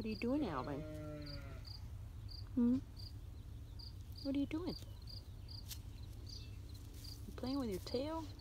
are you doing, Alvin? Hmm? What are you doing? You playing with your tail?